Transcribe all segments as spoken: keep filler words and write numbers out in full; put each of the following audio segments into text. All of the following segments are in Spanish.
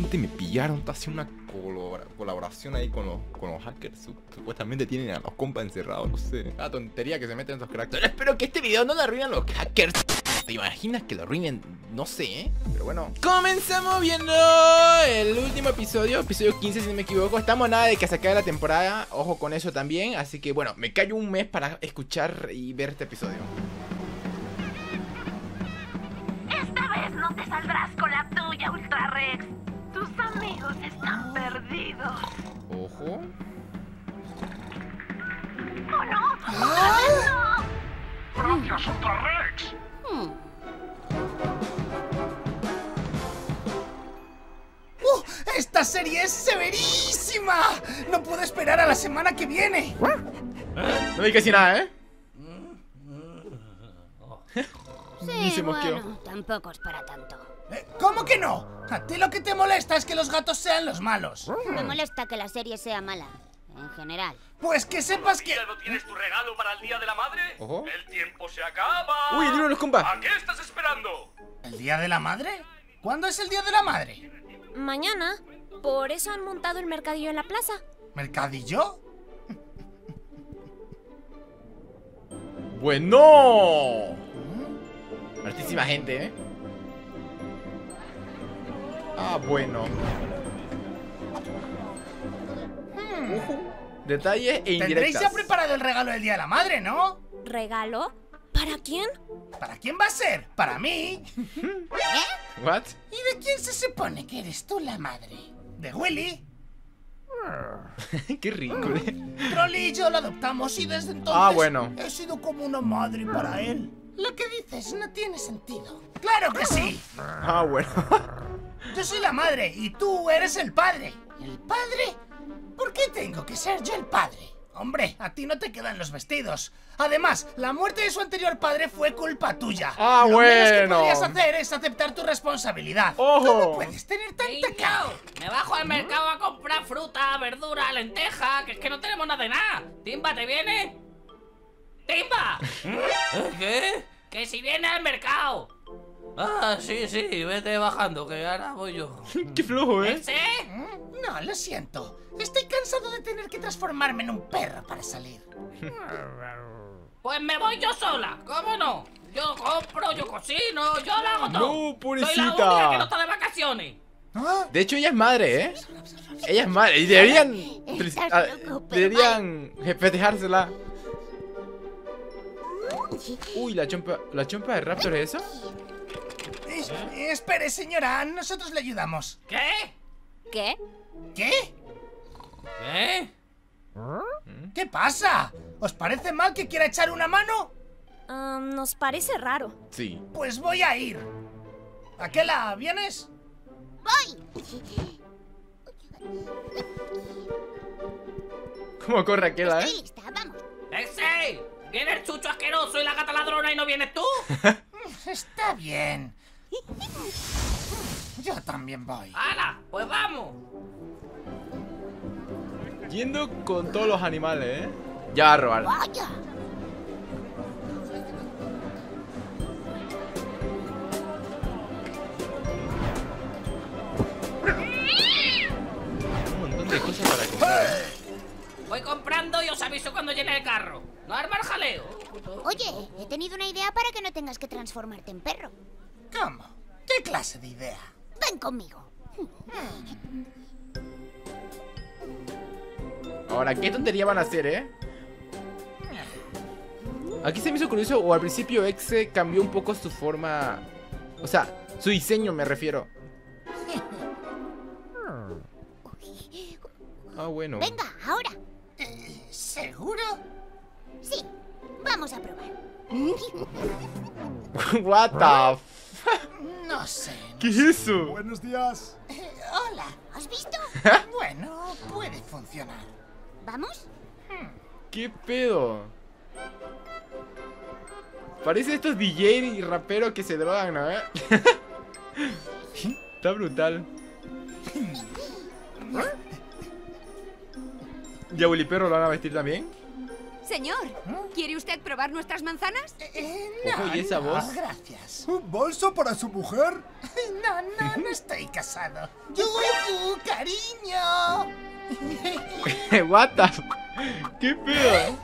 supuestamente me pillaron. Está haciendo una colabora colaboración ahí con los, con los hackers. Supuestamente tienen a los compas encerrados. No sé. La tontería que se meten esos cracks. Pero espero que este video no lo arruinen los hackers. ¿Te imaginas que lo arruinen? No sé, ¿eh? Pero bueno. Comenzamos viendo el último episodio. Episodio quince, si no me equivoco. Estamos nada de que se acabe la temporada. Ojo con eso también. Así que bueno, me callo un mes para escuchar y ver este episodio. Esta vez no te saldrás con la tuya, Ultra Rex. Tus amigos están perdidos. Ojo. ¡Oh, no! ¡Ah! ¡No! ¡Gracias, Ultra Rex! Hmm. ¡Uh! ¡Esta serie es severísima! ¡No puedo esperar a la semana que viene! No dije casi nada, ¿eh? Ni Sí, se mosqueó. bueno, tampoco es para tanto. Eh, ¿Cómo que no? A ti lo que te molesta es que los gatos sean los malos. Me molesta que la serie sea mala, en general. Pues que sepas que... ¿Todavía no tienes tu regalo para el Día de la Madre? Ojo. ¡El tiempo se acaba! Uy, el libro de los compas. ¿A qué estás esperando? ¿El Día de la Madre? ¿Cuándo es el Día de la Madre? Mañana. Por eso han montado el mercadillo en la plaza. ¿Mercadillo? Bueno. Hartísima gente, ¿eh? Ah, bueno. Ujú. Detalles e Tendréis indirectas. ya preparado el regalo del Día de la Madre, ¿no? ¿Regalo? ¿Para quién? ¿Para quién va a ser? ¿Para mí? What? ¿Y de quién se supone que eres tú la madre? ¿De Willy? Qué rico, ¿eh? Trolli y yo lo adoptamos y desde entonces Ah, bueno. he sido como una madre para él. Lo que dices no tiene sentido. ¡Claro que sí! Ah, bueno. Yo soy la madre y tú eres el padre. ¿El padre? ¿Por qué tengo que ser yo el padre? Hombre, a ti no te quedan los vestidos. Además, la muerte de su anterior padre fue culpa tuya. Ah, Lo menos que bueno. podrías hacer es aceptar tu responsabilidad. Ojo. ¿Cómo puedes tener tanta Niño, cara? me bajo al mercado a comprar fruta, verdura, lenteja, que es que no tenemos nada de nada. Timba, ¿te viene? ¡Timba! ¿Eh, ¿Qué? ¡Que si viene al mercado! Ah, sí, sí, vete bajando, que ahora voy yo. Qué flojo, ¿eh? ¿Ese? No, lo siento. Estoy cansado de tener que transformarme en un perro para salir. Pues me voy yo sola, ¿cómo no? Yo compro, yo cocino, yo lo hago todo. No, Soy la pobrecita. única que no está de vacaciones. ¿Ah? De hecho, ella es madre, ¿eh? Ella es madre. Y deberían... Estás ah, loco, pero deberían festejársela. Uy, la chompa... ¿La chompa de Raptor es eso? Eh, espere, señora, nosotros le ayudamos. ¿Qué? ¿Qué? ¿Qué? ¿Qué? ¿Qué pasa? ¿Os parece mal que quiera echar una mano? Ah, nos parece raro. Sí. Pues voy a ir. Aquela, ¿vienes? ¿Cómo corre aquella, Estoy eh? lista, vamos. ¡Ese! ¡Viene el chucho asqueroso y la gata ladrona y no vienes tú! Está bien. Yo también voy. ¡Hala! ¡Pues vamos! Yendo con todos los animales, ¿eh? Ya va a robar. Vaya. Un montón de cosas para comprar, ¿eh? Voy comprando y os aviso cuando llene el carro. ¡No arma el jaleo! Oye, he tenido una idea para que no tengas que transformarte en perro. ¿Cómo? ¿Qué clase de idea? Ven conmigo. Ahora, ¿qué tontería van a hacer, eh? Aquí se me hizo curioso, o al principio Exe cambió un poco su forma. O sea, su diseño me refiero. Ah, bueno. Venga, ahora. Eh, ¿Seguro? Sí, vamos a probar. What the f... No sé. ¿Qué es eso? Buenos días. Eh, hola. ¿Has visto? Bueno, puede funcionar. ¿Vamos? ¿Qué pedo? Parece estos D J y raperos que se drogan, ¿no? ¿Eh? Está brutal. ¿Y a Willy Perro lo van a vestir también? Señor, ¿quiere usted probar nuestras manzanas? Eh, Ojo, no, ¿y esa no, voz? gracias. ¿Un bolso para su mujer? No, no, no estoy casado. ¡Yuyu, cariño! What the f- ¿Qué pedo?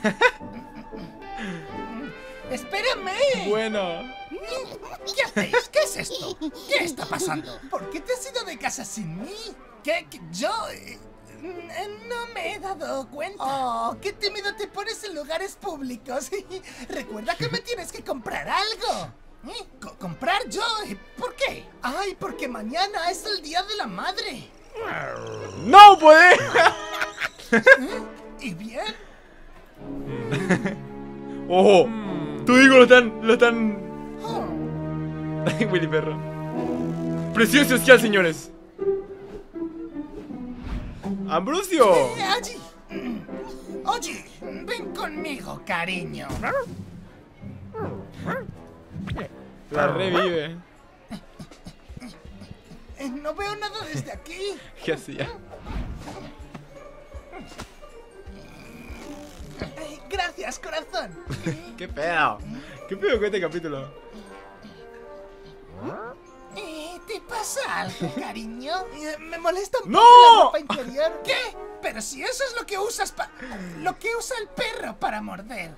¡Espérame! Bueno. ¿Qué hacéis? ¿Qué es esto? ¿Qué está pasando? ¿Por qué te has ido de casa sin mí? ¿Qué? ¿Qué? Yo... eh, no me he dado cuenta. Oh, qué tímido te pones en lugares públicos. Recuerda que me tienes que comprar algo. ¿Eh? Co- ¿Comprar yo? ¿Por qué? Ay, porque mañana es el Día de la Madre. ¡No puede! ¿Eh? ¿Y bien? ¡Ojo! Tu hijo lo están... Lo están... Oh. Ay, Willy Perro. Presión social, señores. ¡Ambrosio! Eh, allí. Oye, ven conmigo, cariño. La revive. Eh, No veo nada desde aquí. ¿Qué hacía? Eh, Gracias, corazón. ¿Qué pedo? ¿Qué pedo con este capítulo? Eh, ¿Te pasa algo, cariño? Eh, Me molesta un ¡No! poco la ropa interior. ¿Qué? Pero si eso es lo que usas para... Lo que usa el perro para morder.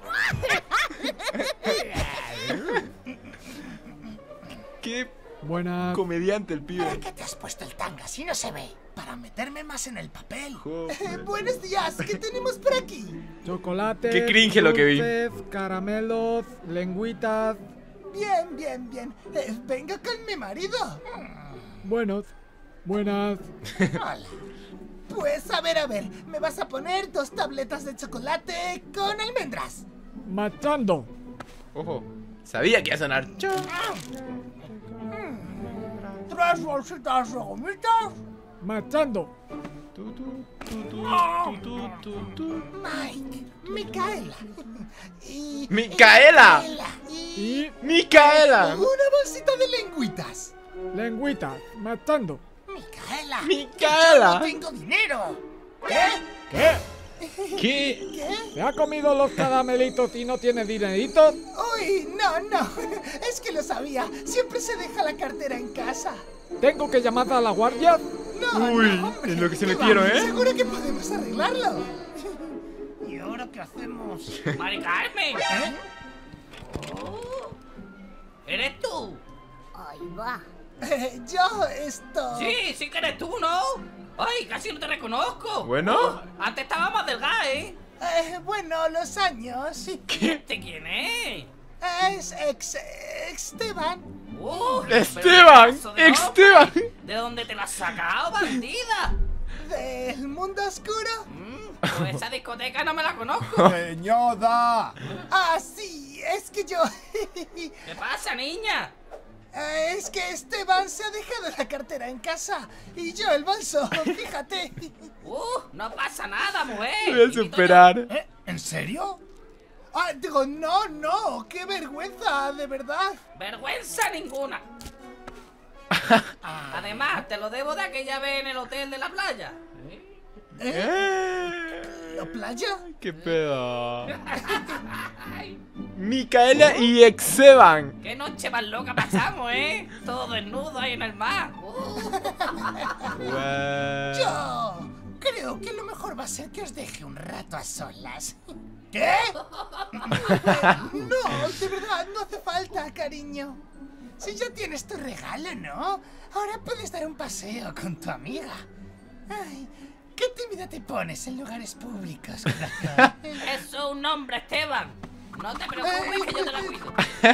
Qué Buena. comediante el ¿Para pibe. qué te has puesto el tanga si no se ve? Para meterme más en el papel. Joder. Eh, buenos días, ¿qué tenemos por aquí? Chocolate. Qué cringe lo que vi. dulces, caramelos, lengüitas. Bien, bien, bien. Eh, vengo con mi marido. Buenos. Buenas. Hola. Pues a ver, a ver, me vas a poner dos tabletas de chocolate con almendras. Machando. Ojo. Sabía que iba a sonar. Chau. Tres bolsitas de gomitas. Machando. Tu, tu, tu, tu, tu, tu, tu. Mike, Micaela. Y, ¡Micaela! y, Y ¡Micaela! una bolsita de lengüitas. lengüitas. Machando. Micaela. ¡Micaela! No tengo dinero. ¿Qué? ¿Qué? ¿Qué? ¿Qué? ¿Se ha comido los caramelitos y no tiene dineritos? Uy, no, no. Es que lo sabía. Siempre se deja la cartera en casa. ¿Tengo que llamar a la guardia? No, Uy, no, hombre. en lo que se ¿Qué metieron, va? ¿eh? Seguro que podemos arreglarlo. ¿Y ahora qué hacemos? ¡Mari Carmen! ¿Eh? Oh, ¿eres tú? Ahí va. Eh, yo esto... Sí, sí que eres tú, ¿no? ¡Ay, casi no te reconozco! Bueno. Antes estaba más delgada, ¿eh? Eh, bueno, los años... ¿Este quién es? Es ex... Esteban. ¡Uh! ¡Esteban! pedazo de ¡Esteban! hombre. ¿De dónde te lo has sacado, bandida? ¿Del mundo oscuro? Mm, pues esa discoteca no me la conozco. ¡Señora! Ah, sí, es que yo... ¿Qué pasa, niña? Eh, es que Esteban se ha dejado la cartera en casa y yo el bolso, fíjate. ¡Uh! No pasa nada, mujer. Voy a Invito superar. ¿Eh? ¿En serio? Ah, digo, no, no, qué vergüenza, de verdad. yo. Vergüenza ninguna. Además, te lo debo de aquella vez en el hotel de la playa. ¿Eh? Eh. ¿La playa? ¿Qué pedo? Micaela y Esteban. ¡Qué noche más loca pasamos, eh! Todo desnudo ahí en el mar. Uh. Guau. Yo creo que lo mejor va a ser que os deje un rato a solas. ¿Qué? No, de verdad, no hace falta, cariño. Si ya tienes tu regalo, ¿no? Ahora puedes dar un paseo con tu amiga. Ay, qué tímida te pones en lugares públicos, corazón. Eso es un nombre, Esteban. No te preocupes que yo te la cuido.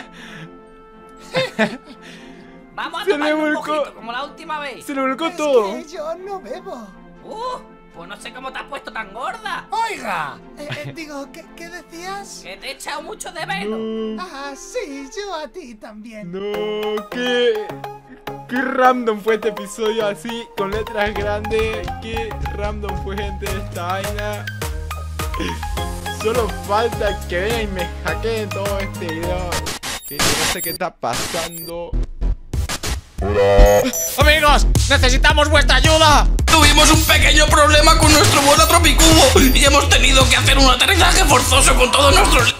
Vamos a Se tomar le un volcó. mojito como la última vez. Se lo volcó Es todo. que yo no bebo. Uh, pues no sé cómo te has puesto tan gorda. Oiga, eh, eh, digo, ¿qué, ¿qué decías? Que te he echado mucho de menos. No, Ah, sí, yo a ti también. no, qué, qué random fue este episodio así, con letras grandes. Qué random fue, gente, esta vaina. Solo falta que vean y me hackeen todo este video. Que no sé qué está pasando. Amigos, necesitamos vuestra ayuda. Tuvimos un pequeño problema con nuestro vuelo a Tropicubo y hemos tenido que hacer un aterrizaje forzoso con todos nuestros